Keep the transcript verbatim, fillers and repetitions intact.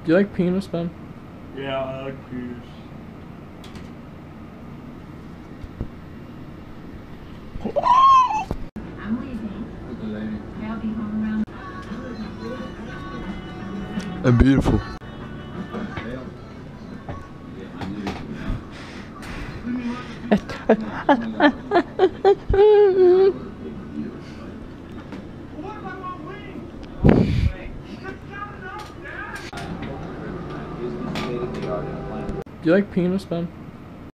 Do you like penis, Ben? Yeah, I like penis. I'm leaving. I'll be home around. And beautiful. Do you like penis, Ben?